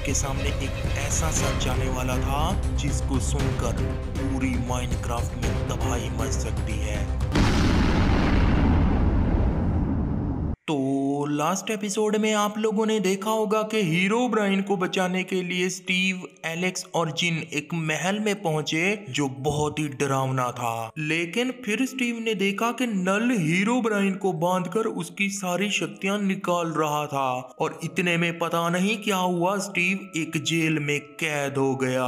के सामने एक ऐसा सच आने वाला था जिसको सुनकर पूरी माइनक्राफ्ट में तबाही मच सकती है। तो लास्ट एपिसोड में आप लोगों ने देखा होगा कि हीरोब्राइन को बचाने के लिए स्टीव, एलेक्स और जिन एक महल में पहुंचे जो बहुत ही डरावना था। लेकिन फिर स्टीव ने देखा कि नल हीरोब्राइन को बांधकर उसकी सारी शक्तियां निकाल रहा था और इतने में पता नहीं क्या हुआ, स्टीव एक जेल में कैद हो गया।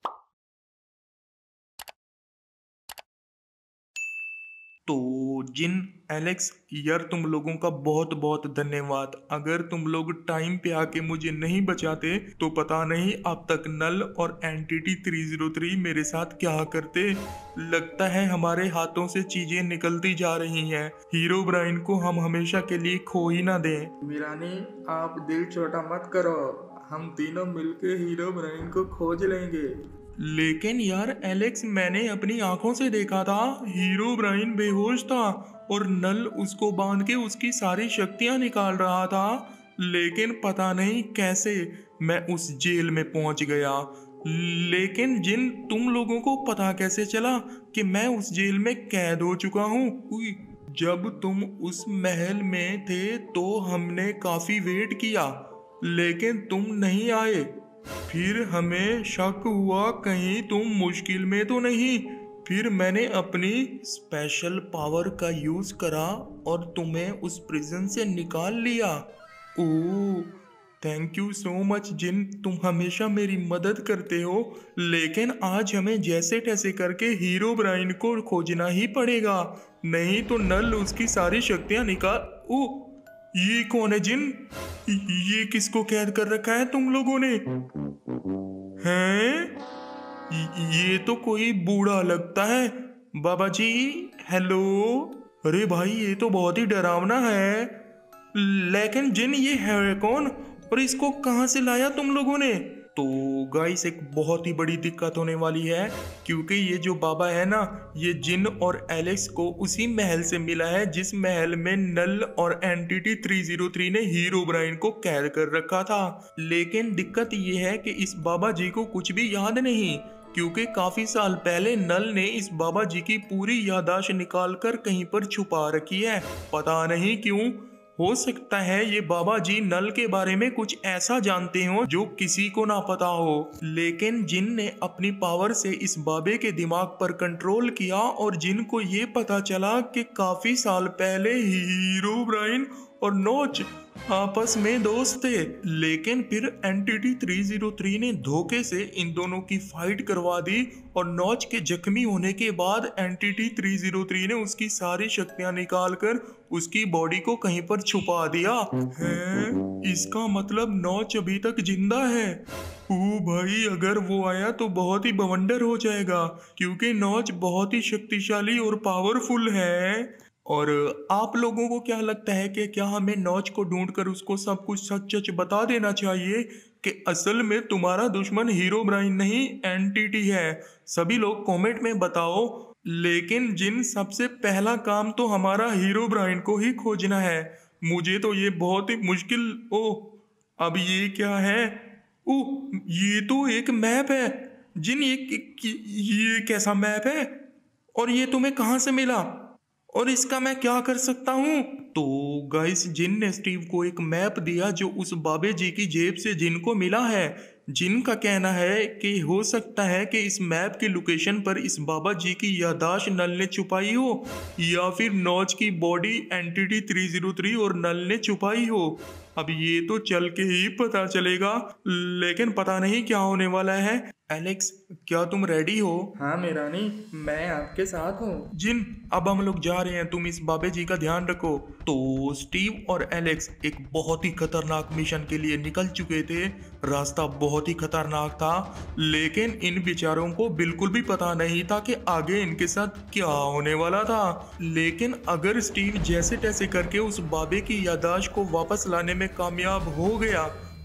तो जिन, एलेक्स, यार तुम लोगों का बहुत बहुत धन्यवाद। अगर तुम लोग टाइम पे आके मुझे नहीं बचाते तो पता नहीं अब तक नल और एंटिटी 303 मेरे साथ क्या करते। लगता है हमारे हाथों से चीजें निकलती जा रही हैं। हीरोब्राइन को हम हमेशा के लिए खो ही ना दें। मीरानी, आप दिल छोटा मत करो, हम तीनों मिलके हीरोब्राइन को खोज लेंगे। लेकिन यार एलेक्स, मैंने अपनी आंखों से देखा था हीरोब्राइन बेहोश था और नल उसको बांध के उसकी सारी शक्तियां निकाल रहा था। लेकिन पता नहीं कैसे मैं उस जेल में पहुंच गया। लेकिन जिन, तुम लोगों को पता कैसे चला कि मैं उस जेल में कैद हो चुका हूँ? जब तुम उस महल में थे तो हमने काफी वेट किया लेकिन तुम नहीं आए। फिर हमें शक हुआ कहीं तुम मुश्किल में तो नहीं। फिर मैंने अपनी स्पेशल पावर का यूज करा और तुम्हें उस प्रिजन से निकाल लिया। Oh, thank you so much जिन, तुम हमेशा मेरी मदद करते हो। लेकिन आज हमें जैसे तैसे करके हीरोब्राइन को खोजना ही पड़ेगा, नहीं तो नल उसकी सारी शक्तियां निकाल। ओह, ये कौन है जिन? ये किसको कैद कर रखा है तुम लोगों ने? हैं? ये तो कोई बूढ़ा लगता है। बाबा जी, हेलो। अरे भाई, ये तो बहुत ही डरावना है। लेकिन जिन, ये है कौन और इसको कहां से लाया तुम लोगों ने? तो गाइस, एक बहुत ही बड़ी दिक्कत होने वाली है क्योंकि ये जो बाबा है ना, ये जिन और एलेक्स को उसी महल से मिला है जिस महल में नल और एंटिटी 303 ने हीरोब्राइन को कैद कर रखा था। लेकिन दिक्कत ये है कि इस बाबा जी को कुछ भी याद नहीं क्योंकि काफी साल पहले नल ने इस बाबा जी की पूरी याददाश्त निकाल कर कहीं पर छुपा रखी है। पता नहीं क्यों। हो सकता है ये बाबा जी नल के बारे में कुछ ऐसा जानते हो जो किसी को ना पता हो। लेकिन जिन ने अपनी पावर से इस बाबे के दिमाग पर कंट्रोल किया और जिन को ये पता चला कि काफी साल पहले हीरोब्राइन और नोच आपस में दोस्त थे। लेकिन फिर एंटिटी 303 ने धोखे से इन दोनों की फाइट करवा दी और नोच के जख्मी होने के बाद एंटिटी 303 ने उसकी सारी शक्तियां निकालकर उसकी बॉडी को कहीं पर छुपा दिया है। इसका मतलब नोच अभी तक जिंदा है। ओ भाई, अगर वो आया तो बहुत ही बवंडर हो जाएगा क्योंकि नोच बहुत ही शक्तिशाली और पावरफुल है। और आप लोगों को क्या लगता है कि क्या हमें नोच को ढूंढकर उसको सब कुछ सच सच बता देना चाहिए कि असल में तुम्हारा दुश्मन हीरोब्राइन नहीं एंटिटी है? सभी लोग कमेंट में बताओ। लेकिन जिन, सबसे पहला काम तो हमारा हीरोब्राइन को ही खोजना है। मुझे तो ये बहुत ही मुश्किल। ओह, अब ये क्या है? ओह, ये तो एक मैप है। जिन, ये कैसा मैप है और ये तुम्हें कहाँ से मिला और इसका मैं क्या कर सकता हूँ? तो गाइस, जिन ने स्टीव को एक मैप दिया जो उस बाबे जी की जेब से जिन को मिला है। जिन का कहना है कि हो सकता है कि इस मैप की लोकेशन पर इस बाबा जी की याददाश्त नल ने छुपाई हो या फिर नोच की बॉडी एंटिटी 303 और नल ने छुपाई हो। अब ये तो चल के ही पता चलेगा। लेकिन पता नहीं क्या होने वाला है। एलेक्स, क्या तुम रेडी हो? हाँ मीरानी, मैं आपके साथ हूँ। जिन, अब हम लोग जा रहे हैं, तुम इस बाबे जी का ध्यान रखो। तो स्टीव और एलेक्स एक बहुत ही खतरनाक मिशन के लिए निकल चुके थे। रास्ता बहुत ही खतरनाक था लेकिन इन बेचारों को बिल्कुल भी पता नहीं था कि आगे इनके साथ क्या होने वाला था। लेकिन अगर स्टीव जैसे तैसे करके उस बाबे की याददाश्त को वापस लाने में कामयाब हो गया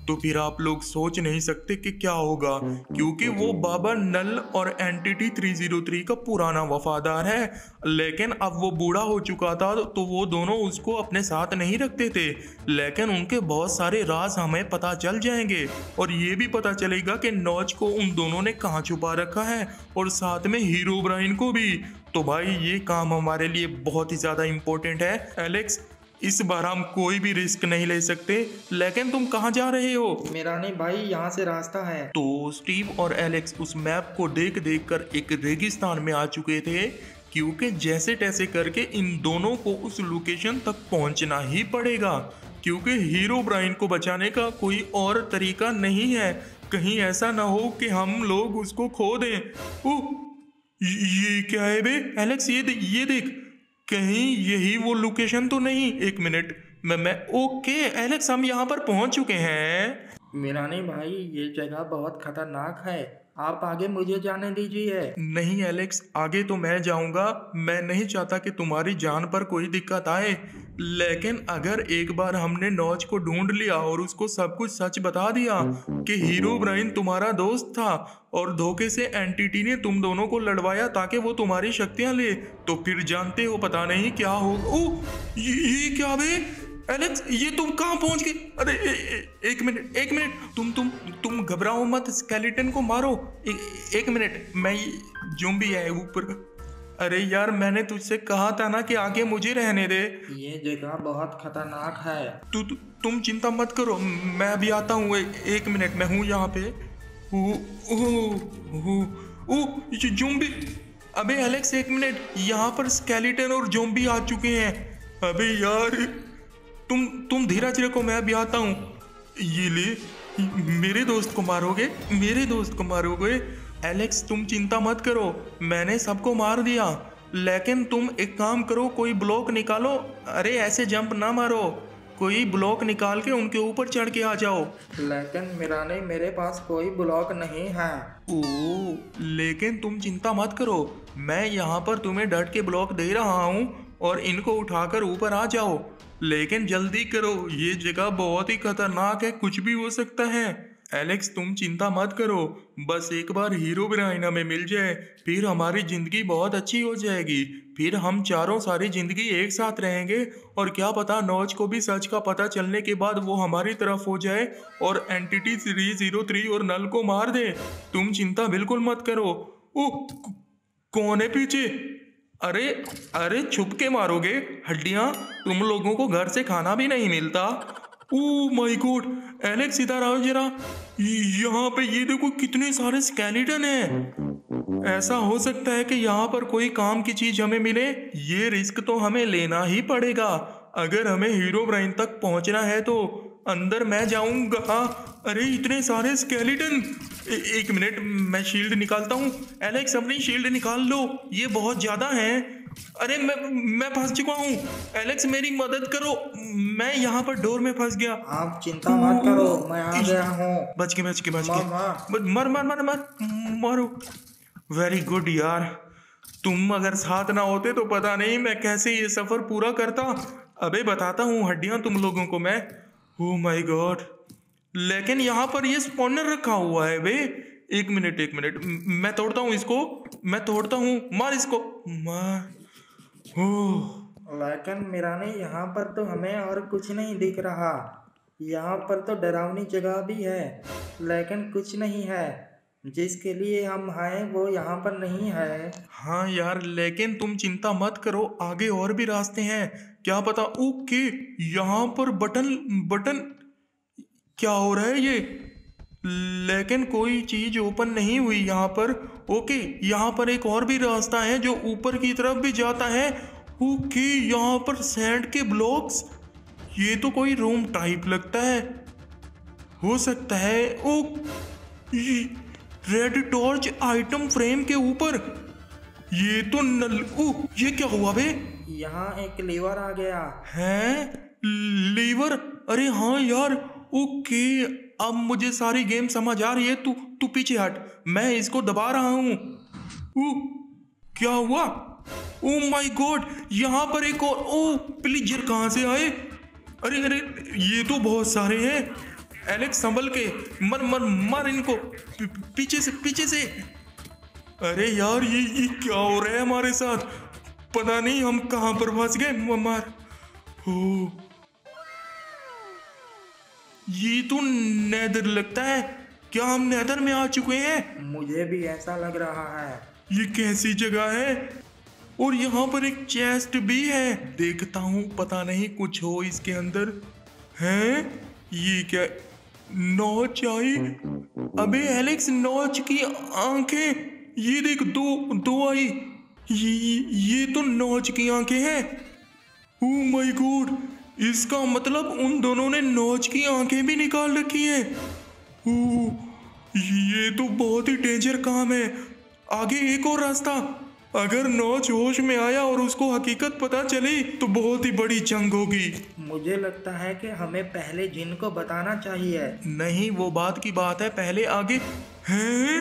तो फिर आप लोग सोच नहीं सकते कि क्या होगा, क्योंकि वो बाबा नल और एंटिटी 303 का पुराना वफादार है। लेकिन अब वो बूढ़ा हो चुका था तो वो दोनों उसको अपने साथ नहीं रखते थे, लेकिन उनके बहुत सारे राज हमें पता चल जाएंगे और ये भी पता चलेगा कि नॉच को उन दोनों ने कहाँ छुपा रखा है और साथ में हीरोब्राइन को भी। तो भाई ये काम हमारे लिए बहुत ही ज़्यादा इम्पोर्टेंट है। एलेक्स, इस बार हम कोई भी रिस्क नहीं ले सकते, लेकिन तुम कहाँ जा रहे हो? मिरानी भाई यहाँ से रास्ता है। तो स्टीव और एलेक्स उस मैप को देख देख कर एक रेगिस्तान में आ चुके थे, क्योंकि जैसे तैसे करके इन दोनों को उस लोकेशन तक पहुंचना ही पड़ेगा, क्योंकि हीरोब्राइन को बचाने का कोई और तरीका नहीं है। कहीं ऐसा ना हो कि हम लोग उसको खो दें। ओह, ये क्या है बे? एलेक्स, ये देख, कहीं यही वो लोकेशन तो नहीं? एक मिनट, मैं ओके एलेक्स, हम यहाँ पर पहुँच चुके हैं। मिरानी भाई ये जगह बहुत खतरनाक है, आप आगे मुझे जाने दीजिए। नहीं एलेक्स, आगे तो मैं जाऊंगा। मैं नहीं चाहता कि तुम्हारी जान पर कोई दिक्कत आए, लेकिन अगर एक बार हमने नॉच को ढूंढ लिया और उसको सब कुछ सच बता दिया कि हीरोब्राइन तुम्हारा दोस्त था और धोखे से एंटिटी ने तुम दोनों को लड़वाया ताकि वो तुम्हारी शक्तियां ले, तो फिर जानते हो पता नहीं क्या हो। ओह, ये क्या बे? एलेक्स, ये तुम कहाँ पहुंच गए? अरे एक मिनट, तुम घबराओ मत, स्केलेटन को मारो। एक मिनट, मैं ज़ॉम्बी है ऊपर। अरे यार, मैंने तुझसे कहा था ना कि आगे मुझे रहने दे। ये जगह बहुत खतरनाक है। तुम चिंता मत करो, मैं अभी आता हूँ। एक मिनट, मैं हूँ यहाँ पे। ये ज़ॉम्बी। अबे एलेक्स, एक मिनट, यहाँ पर स्केलेटन और ज़ॉम्बी आ चुके हैं। अबे यार, तुम धीरज रखो, मैं अभी आता हूँ। ये ले, मेरे दोस्त को मारोगे? एलेक्स, तुम चिंता मत करो, मैंने सबको मार दिया, लेकिन तुम एक काम करो, कोई ब्लॉक निकालो। अरे ऐसे जंप ना मारो, कोई ब्लॉक निकाल के उनके ऊपर चढ़ के आ जाओ। लेकिन मिरानी, मेरे पास कोई ब्लॉक नहीं है। ओह, लेकिन तुम चिंता मत करो, मैं यहाँ पर तुम्हें डट के ब्लॉक दे रहा हूँ और इनको उठाकर ऊपर आ जाओ। लेकिन जल्दी करो, ये जगह बहुत ही खतरनाक है, कुछ भी हो सकता है। एलेक्स, तुम चिंता मत करो, बस एक बार हीरोब्राइन हमें मिल जाए, फिर हमारी जिंदगी बहुत अच्छी हो जाएगी। फिर हम चारों सारी जिंदगी एक साथ रहेंगे और क्या पता नॉच को भी सच का पता चलने के बाद वो हमारी तरफ हो जाए और एंटिटी 303 और नल को मार दे। तुम चिंता बिल्कुल मत करो। ओह, कौन है पीछे? अरे छुप के मारोगे हड्डियां? तुम लोगों को घर से खाना भी नहीं मिलता। ओह माय गॉड, एलेक्स इधर आओ जरा। यहाँ पे ये देखो, कितने सारे स्केलेटन हैं। ऐसा हो सकता है कि यहाँ पर कोई काम की चीज हमें मिले। ये रिस्क तो हमें लेना ही पड़ेगा। अगर हमें हीरोब्राइन तक पहुंचना है तो अंदर मैं जाऊंगा। अरे इतने सारे स्केलेटन। एक मिनट, मैं शील्ड निकालता हूँ। एलेक्स, अपनी शील्ड निकाल लो, ये बहुत ज्यादा है। अरे मैं फंस चुका हूँ। एलेक्स, मेरी मदद करो, मैं यहाँ पर डोर में फंस गया। आप चिंता मत करो, मैं आ गया हूँ। बच के मारो। वेरी गुड यार, तुम अगर साथ ना होते तो पता नहीं मैं कैसे ये सफर पूरा करता। अबे बताता हूँ हड्डियां तुम लोगों को मैं। ओह माय गॉड, लेकिन यहाँ पर ये स्पॉनर रखा हुआ है बे। एक मिनट, मैं तोड़ता हूँ इसको, मार इसको, मार। लेकिन मिरानी, यहाँ पर तो हमें और कुछ नहीं दिख रहा। यहाँ पर तो डरावनी जगह भी है, लेकिन कुछ नहीं है। जिसके लिए हम आए वो यहाँ पर नहीं है। हाँ यार, लेकिन तुम चिंता मत करो, आगे और भी रास्ते हैं, क्या पता। ओके, यहाँ पर बटन क्या हो रहा है ये? लेकिन कोई चीज ओपन नहीं हुई यहाँ पर। ओके, यहाँ पर एक और भी रास्ता है जो ऊपर की तरफ भी जाता है। ओके, यहाँ पर सैंड के ब्लॉक्स, ये तो कोई रूम टाइप लगता है, हो सकता है। Oh, red torch item frame के ऊपर, ये तो नल। ओह, ये क्या हुआ बे? यहाँ एक लीवर आ गया है। लीवर? अरे हाँ यार। ओके, अब मुझे सारी गेम समझ आ रही है। तू पीछे हट, मैं इसको दबा रहा हूँ। क्या हुआ? ओह माय गॉड, यहाँ पर एक और। ओह, प्लीजर कहाँ से आए? अरे ये तो बहुत सारे हैं। एलेक्स संभल के, मर मर मर इनको, पीछे से। अरे यार ये क्या हो रहा है हमारे साथ, पता नहीं हम कहां पर फंस गए। मार हो, ये तो नेदर लगता है। क्या हम नेदर में आ चुके हैं? मुझे भी ऐसा लग रहा है। ये कैसी जगह है? और यहाँ पर एक चेस्ट भी है, देखता हूँ, पता नहीं कुछ हो इसके अंदर। हैं? ये क्या? नॉच आई। अबे एलेक्स, नॉच की आंखें, ये देख, दो आई। ये तो नॉच की आंखें हैं। ओह माय गॉड, इसका मतलब उन दोनों ने नॉच की आंखें भी निकाल रखी हैं। ओह, ये तो बहुत ही डेंजर काम है। आगे एक और रास्ता, अगर नॉच होश में आया और उसको हकीकत पता चली तो बहुत ही बड़ी जंग होगी। मुझे लगता है कि हमें पहले जिन को बताना चाहिए। नहीं, वो बात की बात है, पहले आगे। हैं?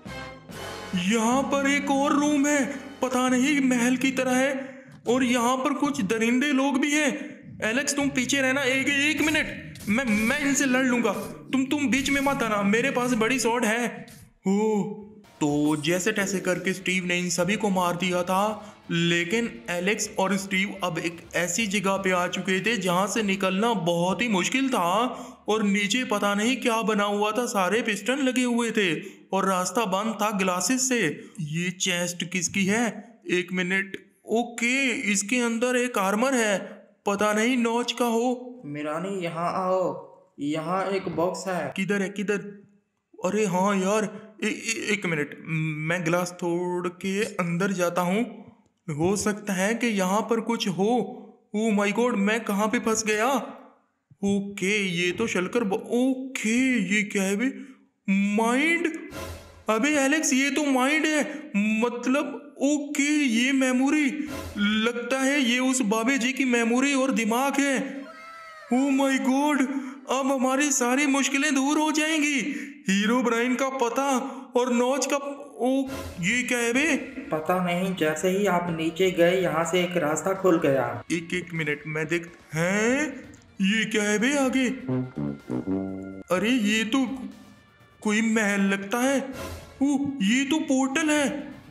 यहाँ पर एक और रूम है, पता नहीं महल की तरह है, और यहाँ पर कुछ दरिंदे लोग भी हैं। एलेक्स तुम पीछे रहना, एक मिनट, मैं इनसे लड़ लूंगा। तुम बीच में मत आना, मेरे पास बड़ी स्वॉर्ड है। ओह, तो जैसे तैसे करके स्टीव ने इन सभी को मार दिया था, लेकिन एलेक्स और स्टीव अब एक ऐसी जगह पे आ चुके थे जहां से निकलना बहुत ही मुश्किल था, और नीचे पता नहीं क्या बना हुआ था, सारे पिस्टन लगे हुए थे और रास्ता बंद था ग्लासेस से। ये चेस्ट किसकी है? एक मिनट, ओके, इसके अंदर एक आर्मर है, पता नहीं नॉच का हो। मिरानी यहाँ आओ, यहाँ एक बॉक्स है। किधर है, किधर? अरे हाँ यार, एक मिनट, मैं ग्लास तोड़ के अंदर जाता हूँ, हो सकता है कि यहाँ पर कुछ हो। ओ माय गॉड, मैं कहाँ पे फंस गया? ओके, ये तो शलकर ओके, ये क्या है बे? माइंड। अबे एलेक्स, ये तो माइंड है, मतलब ओके, ये मेमोरी, लगता है ये उस बाबे जी की मेमोरी और दिमाग है। ओ माय गॉड, अब हमारी सारी मुश्किलें दूर हो जाएंगी। हीरो ब्राइन का पता और नॉच का। ओ, ये क्या है बे? पता नहीं, जैसे ही आप नीचे गए यहाँ से एक रास्ता खुल गया। एक मिनट, मैं देख, हैं? ये क्या है बे आगे? अरे ये तो कोई महल लगता है। ओ, ये तो पोर्टल है।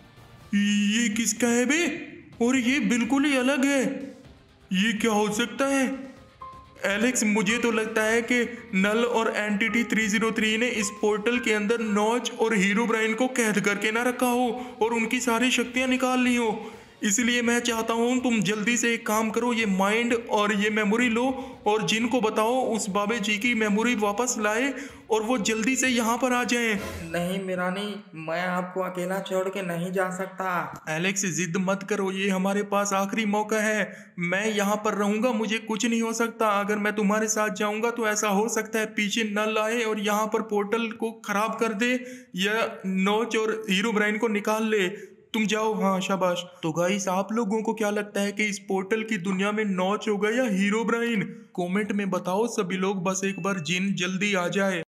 ये किसका है बे? और ये बिल्कुल ही अलग है, ये क्या हो सकता है? एलेक्स, मुझे तो लगता है कि नल और एंटिटी 303 ने इस पोर्टल के अंदर नॉच और हीरो ब्राइन को कैद करके ना रखा हो और उनकी सारी शक्तियां निकाल ली हो। इसलिए मैं चाहता हूं तुम जल्दी से एक काम करो, ये माइंड और ये मेमोरी लो और जिन को बताओ उस बाबे जी की मेमोरी वापस लाए और वो जल्दी से यहाँ पर आ जाएं। नहीं मिरानी, मैं आपको अकेला छोड़ के नहीं जा सकता। एलेक्स, जिद मत करो, ये हमारे पास आखिरी मौका है। मैं यहाँ पर रहूंगा, मुझे कुछ नहीं हो सकता। अगर मैं तुम्हारे साथ जाऊंगा तो ऐसा हो सकता है पीछे नल आए और यहाँ पर पोर्टल को खराब कर दे या नॉच और हीरो ब्राइन को निकाल ले। तुम जाओ, हाँ शाबाश। तो गाइस, आप लोगों को क्या लगता है कि इस पोर्टल की दुनिया में नॉच होगा या हीरो ब्राइन? कमेंट में बताओ सभी लोग, बस एक बार जिन जल्दी आ जाए।